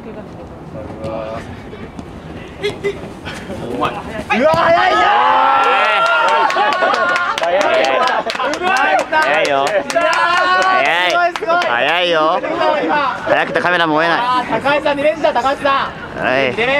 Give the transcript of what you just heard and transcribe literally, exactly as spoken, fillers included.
うまい。 うわ早いな早いよ。早い。早いよ。早くてカメラも追えない。 高橋さんに連射、高橋さん。 はい。